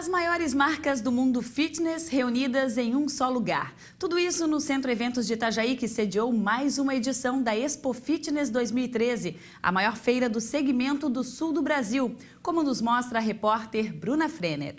As maiores marcas do mundo fitness reunidas em um só lugar. Tudo isso no Centro Eventos de Itajaí, que sediou mais uma edição da Expo Fitness 2013, a maior feira do segmento do sul do Brasil, como nos mostra a repórter Bruna Frenner.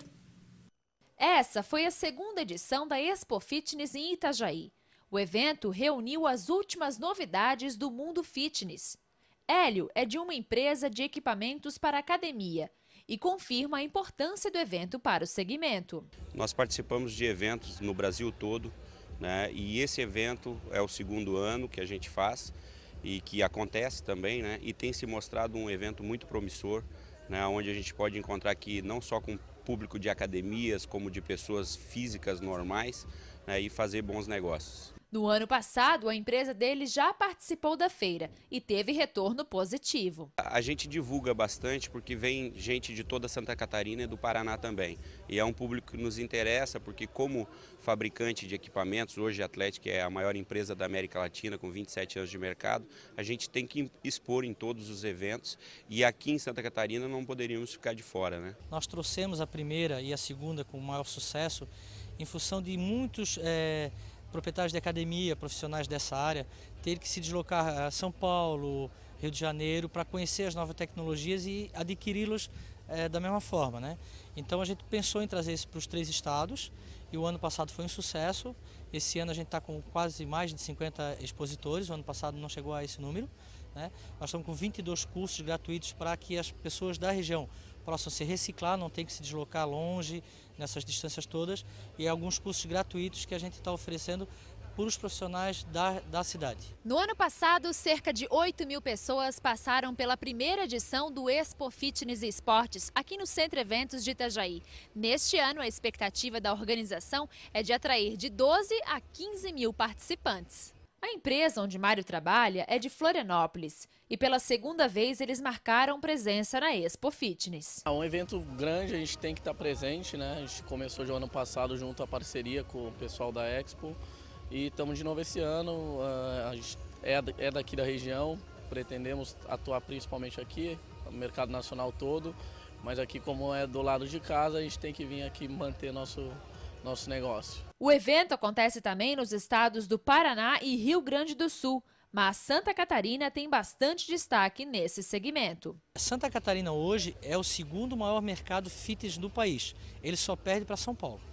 Essa foi a segunda edição da Expo Fitness em Itajaí. O evento reuniu as últimas novidades do mundo fitness. Hélio é de uma empresa de equipamentos para academia e confirma a importância do evento para o segmento. Nós participamos de eventos no Brasil todo, né? E esse evento é o segundo ano que a gente faz e que acontece também, né? E tem se mostrado um evento muito promissor, né? Onde a gente pode encontrar aqui não só com público de academias, como de pessoas físicas normais, né? E fazer bons negócios. No ano passado, a empresa deles já participou da feira e teve retorno positivo. A gente divulga bastante porque vem gente de toda Santa Catarina e do Paraná também. E é um público que nos interessa porque, como fabricante de equipamentos, hoje a Atlética é a maior empresa da América Latina com 27 anos de mercado, a gente tem que expor em todos os eventos e aqui em Santa Catarina não poderíamos ficar de fora, né? Nós trouxemos a primeira e a segunda com maior sucesso em função de muitos proprietários de academia, profissionais dessa área, ter que se deslocar a São Paulo, Rio de Janeiro, para conhecer as novas tecnologias e adquiri-los da mesma forma, né? Então a gente pensou em trazer isso para os 3 estados e o ano passado foi um sucesso. Esse ano a gente está com quase mais de 50 expositores, o ano passado não chegou a esse número, né? Nós estamos com 22 cursos gratuitos para que as pessoas da região possam se reciclar, não tem que se deslocar longe nessas distâncias todas, e alguns cursos gratuitos que a gente está oferecendo para os profissionais da cidade. No ano passado, cerca de 8.000 pessoas passaram pela primeira edição do Expo Fitness e Esportes, aqui no Centro Eventos de Itajaí. Neste ano, a expectativa da organização é de atrair de 12 a 15 mil participantes. A empresa onde Mário trabalha é de Florianópolis e pela segunda vez eles marcaram presença na Expo Fitness. É um evento grande, a gente tem que estar presente, né? A gente começou no ano passado junto à parceria com o pessoal da Expo e estamos de novo esse ano. A gente é daqui da região, pretendemos atuar principalmente aqui, no mercado nacional todo, mas aqui como é do lado de casa, a gente tem que vir aqui manter nosso negócio. O evento acontece também nos estados do Paraná e Rio Grande do Sul, mas Santa Catarina tem bastante destaque nesse segmento. Santa Catarina hoje é o segundo maior mercado fitness do país, ele só perde para São Paulo.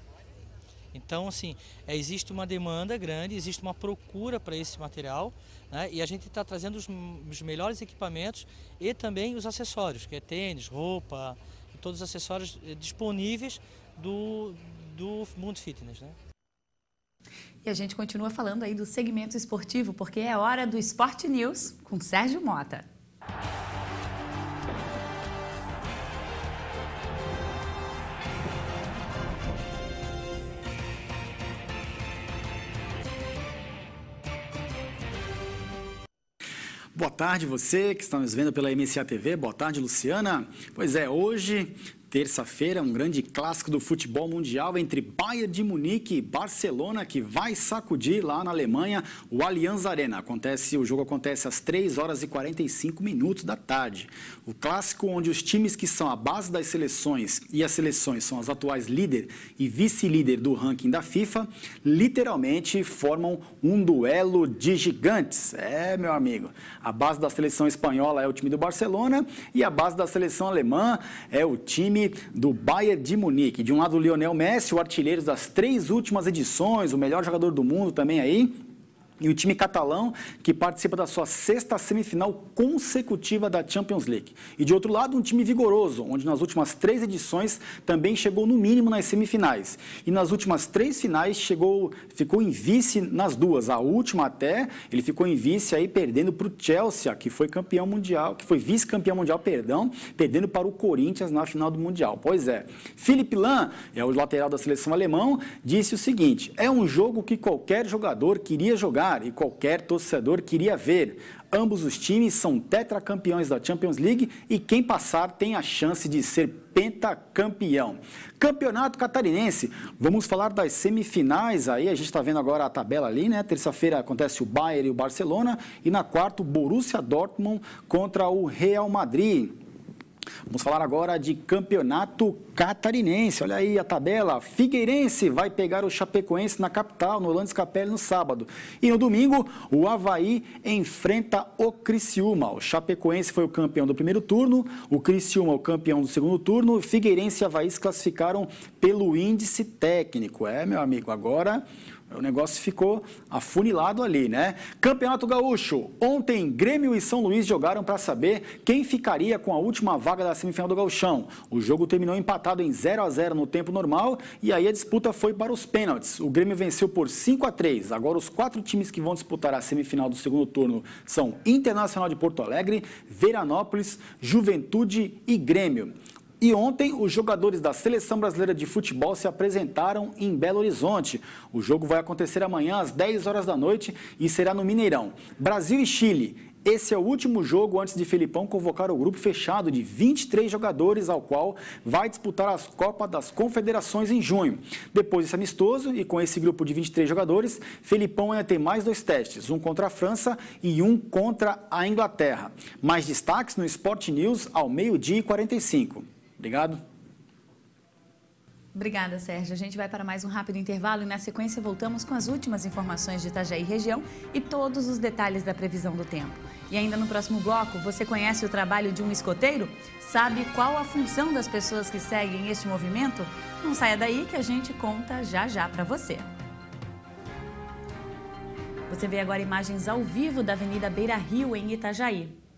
Então, assim, existe uma demanda grande, existe uma procura para esse material, né? E a gente está trazendo os melhores equipamentos e também os acessórios, que é tênis, roupa, e todos os acessórios disponíveis do mundo fitness, né? E a gente continua falando aí do segmento esportivo, porque é hora do Sport News com Sérgio Mota. Boa tarde você que está nos vendo pela MCA TV, boa tarde Luciana. Pois é, hoje, terça-feira, um grande clássico do futebol mundial entre Bayern de Munique e Barcelona, que vai sacudir lá na Alemanha o Allianz Arena. O jogo acontece às 3h45 da tarde. O clássico onde os times que são a base das seleções e as seleções são as atuais líder e vice-líder do ranking da FIFA, literalmente formam um duelo de gigantes. É, meu amigo, a base da seleção espanhola é o time do Barcelona e a base da seleção alemã é o time do Bayern de Munique. De um lado, o Lionel Messi, o artilheiro das 3 últimas edições, o melhor jogador do mundo também aí. E o time catalão, que participa da sua 6ª semifinal consecutiva da Champions League. E de outro lado, um time vigoroso, onde nas últimas 3 edições também chegou no mínimo nas semifinais. E nas últimas 3 finais ficou em vice nas 2. A última até, ele ficou em vice aí perdendo para o Chelsea, que foi campeão mundial, que foi vice-campeão mundial, perdendo para o Corinthians na final do Mundial. Pois é, Philipp Lahm, é o lateral da seleção alemã, disse o seguinte: é um jogo que qualquer jogador queria jogar e qualquer torcedor queria ver. Ambos os times são tetracampeões da Champions League e quem passar tem a chance de ser pentacampeão. Campeonato Catarinense, vamos falar das semifinais aí, a gente está vendo agora a tabela ali, né? Terça-feira acontece o Bayern e o Barcelona e na quarta o Borussia Dortmund contra o Real Madrid. Vamos falar agora de campeonato catarinense. Olha aí a tabela. Figueirense vai pegar o Chapecoense na capital, no Orlando Scapelli, no sábado. E no domingo, o Avaí enfrenta o Criciúma. O Chapecoense foi o campeão do primeiro turno, o Criciúma o campeão do segundo turno. Figueirense e Avaí se classificaram pelo índice técnico. Meu amigo, agora o negócio ficou afunilado ali, né? Campeonato Gaúcho. Ontem, Grêmio e São Luís jogaram para saber quem ficaria com a última vaga da semifinal do Gauchão. O jogo terminou empatado em 0-0 no tempo normal e aí a disputa foi para os pênaltis. O Grêmio venceu por 5-3. Agora os 4 times que vão disputar a semifinal do segundo turno são Internacional de Porto Alegre, Veranópolis, Juventude e Grêmio. E ontem, os jogadores da Seleção Brasileira de Futebol se apresentaram em Belo Horizonte. O jogo vai acontecer amanhã às 10 horas da noite e será no Mineirão. Brasil e Chile. Esse é o último jogo antes de Felipão convocar o grupo fechado de 23 jogadores, ao qual vai disputar as Copas das Confederações em junho. Depois desse amistoso e com esse grupo de 23 jogadores, Felipão ainda tem mais 2 testes, um contra a França e um contra a Inglaterra. Mais destaques no Sport News ao 12h45. Obrigado. Obrigada, Sérgio. A gente vai para mais um rápido intervalo e na sequência voltamos com as últimas informações de Itajaí região e todos os detalhes da previsão do tempo. E ainda no próximo bloco, você conhece o trabalho de um escoteiro? Sabe qual a função das pessoas que seguem este movimento? Não saia daí que a gente conta já já para você. Você vê agora imagens ao vivo da Avenida Beira Rio, em Itajaí.